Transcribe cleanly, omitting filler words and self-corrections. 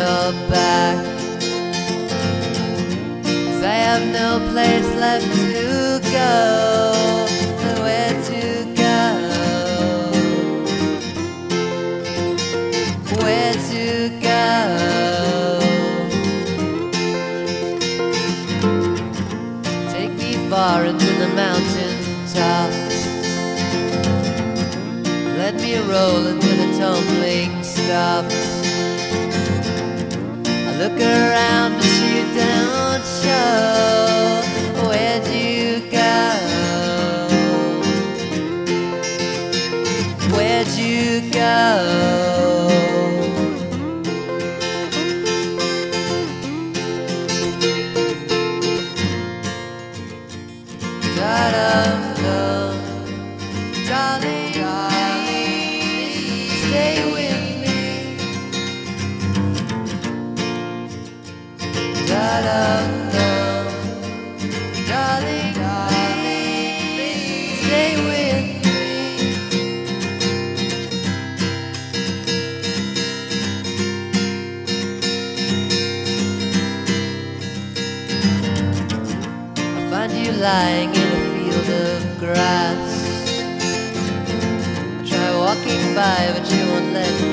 your back, 'cause I have no place left to go. Nowhere to go. Where to go? Take me far into the mountain tops. Let me roll until the tumbling stops. I look around but you don't show. Where'd you go? Where'd you go? Da-dum-dum, darling, stay with me. Da-dum-dum, darling, stay with me. I find you lying in a field of grass. I try walking by, but you won't let me